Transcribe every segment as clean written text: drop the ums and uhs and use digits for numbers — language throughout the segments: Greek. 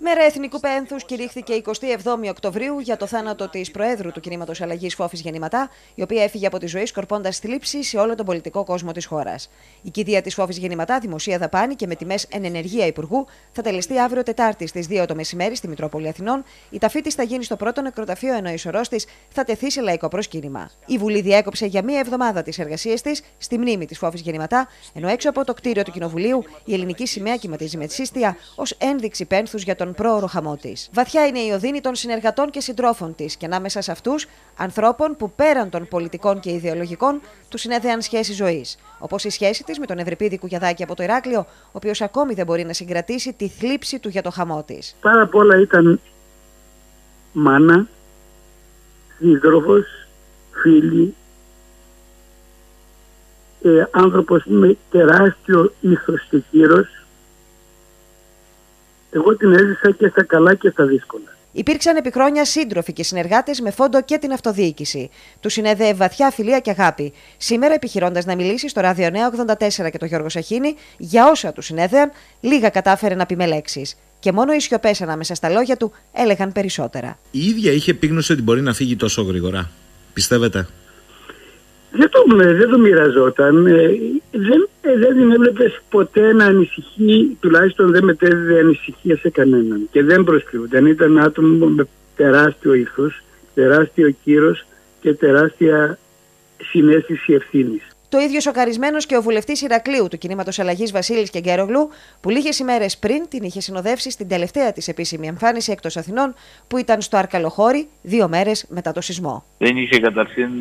Μέρα Εθνικού Πένθους κηρύχθηκε 27η Οκτωβρίου για το θάνατο της Προέδρου του Κινήματος Αλλαγής Φόφης Γεννηματά, η οποία έφυγε από τη ζωή σκορπώντας θλίψη σε όλο τον πολιτικό κόσμο της χώρας. Η κηδεία της Φόφης Γεννηματά, δημοσία δαπάνη και με τιμές εν ενεργεία Υπουργού, θα τελεστεί αύριο Τετάρτη στις 2 το μεσημέρι στη Μητρόπολη Αθηνών. Η ταφή της θα γίνει στο πρώτο νεκροταφείο, ενώ η σωρός της θα τεθεί σε λαϊκό προσκύνημα. Η Βουλή διέκοψε για μία εβδομάδα τις εργασίες της στη μνήμη της Φόφης Γεννηματά, ενώ έξω από το κτίριο του Κοινοβουλίου η ελληνική σημαία κυματίζει με σύστια ως ένδειξη πένθους για τον πρόωρο χαμό της. Βαθιά είναι η οδύνη των συνεργατών και συντρόφων της, και ανάμεσα σε αυτούς ανθρώπων που πέραν των πολιτικών και ιδεολογικών του συνέδεαν σχέση ζωής. Όπως η σχέση της με τον Ευρυπίδη Κουγιαδάκη από το Ηράκλειο, ο οποίος ακόμη δεν μπορεί να συγκρατήσει τη θλίψη του για το χαμό της. Πάρα απ' όλα ήταν μάνα, σύντροφος, φίλη, άνθρωπος με τεράστιο ήθος και κύρος. Εγώ την έζησα και στα καλά και στα δύσκολα. Υπήρξαν επί χρόνια σύντροφοι και συνεργάτες με φόντο και την αυτοδιοίκηση. Του συνέδεε βαθιά φιλία και αγάπη. Σήμερα, επιχειρώντας να μιλήσει στο Ράδιο Νέα 84 και το Γιώργο Σαχίνη για όσα του συνέδεαν, λίγα κατάφερε να πει με λέξεις. Και μόνο οι σιωπές ανάμεσα στα λόγια του έλεγαν περισσότερα. Η ίδια είχε επίγνωση ότι μπορεί να φύγει τόσο γρήγορα. Πιστεύετε? Δεν το μοιραζόταν. Δεν την έβλεπες ποτέ να ανησυχεί, τουλάχιστον δεν μετέδιδε ανησυχία σε κανέναν. Και δεν προσκλειόταν. Ήταν άτομο με τεράστιο ήθος, τεράστιο κύρος και τεράστια συναίσθηση ευθύνης. Το ίδιο σοκαρισμένος και ο βουλευτής Ηρακλείου του Κινήματος Αλλαγής Βασίλης Κεγκέρογλου, που λίγες ημέρες πριν την είχε συνοδεύσει στην τελευταία της επίσημη εμφάνιση εκτός Αθηνών, που ήταν στο Αρκαλοχώρι 2 μέρες μετά το σεισμό. Δεν είχε καταρχήν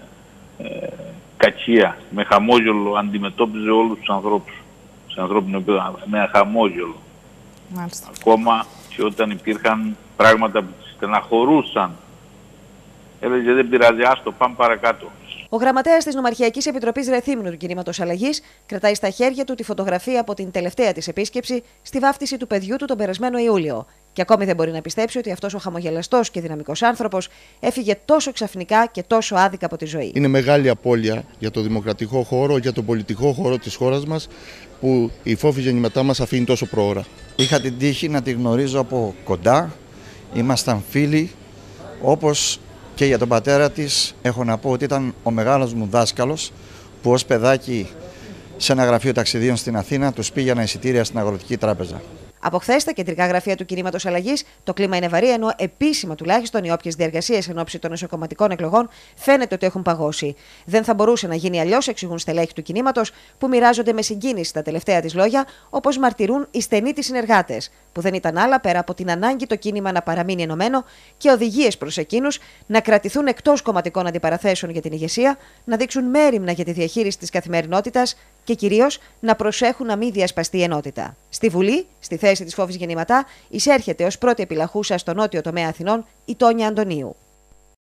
κακία. Με χαμόγελο αντιμετώπιζε όλους τους ανθρώπους. Σε ανθρώπινο επίπεδο, με χαμόγελο. Μάλιστα. Ακόμα και όταν υπήρχαν πράγματα που τις στεναχωρούσαν, έλεγε δεν πειράζει, άστο, πάμε παρακάτω. Ο γραμματέας της Νομαρχιακής Επιτροπής Ρεθύμνου του Κινήματος Αλλαγής κρατάει στα χέρια του τη φωτογραφία από την τελευταία της επίσκεψη στη βάφτιση του παιδιού του τον περασμένο Ιούλιο. Και ακόμη δεν μπορεί να πιστέψει ότι αυτός ο χαμογελαστός και δυναμικός άνθρωπος έφυγε τόσο ξαφνικά και τόσο άδικα από τη ζωή. Είναι μεγάλη απώλεια για το δημοκρατικό χώρο, για τον πολιτικό χώρο της χώρας μας, που η Φόφη Γεννηματά μας αφήνει τόσο προώρα. Είχα την τύχη να τη γνωρίζω από κοντά, ήμασταν φίλοι, όπως και για τον πατέρα της έχω να πω ότι ήταν ο μεγάλος μου δάσκαλος, που ως παιδάκι σε ένα γραφείο ταξιδίων στην Αθήνα τους πήγαινα εισιτήρια στην Αγροτική Τράπεζα. Από χθες, στα κεντρικά γραφεία του Κινήματος Αλλαγής, το κλίμα είναι βαρύ, ενώ επίσημα τουλάχιστον οι όποιες διεργασίες εν ώψη των εσωκομματικών εκλογών φαίνεται ότι έχουν παγώσει. Δεν θα μπορούσε να γίνει αλλιώς, εξηγούν στελέχη του κινήματος, που μοιράζονται με συγκίνηση τα τελευταία της λόγια, όπως μαρτυρούν οι στενοί της συνεργάτες, που δεν ήταν άλλα πέρα από την ανάγκη το κίνημα να παραμείνει ενωμένο και οδηγίες προς εκείνους να κρατηθούν εκτός κομματικών αντιπαραθέσεων για την ηγεσία, να δείξουν μέριμνα για τη διαχείριση της καθημερινότητας και κυρίως να προσέχουν να μην διασπαστεί η ενότητα. Στη Βουλή, στη θέση της Φόφης Γεννηματά, εισέρχεται ως πρώτη επιλαχούσα στο νότιο τομέα Αθηνών η Τόνια Αντωνίου.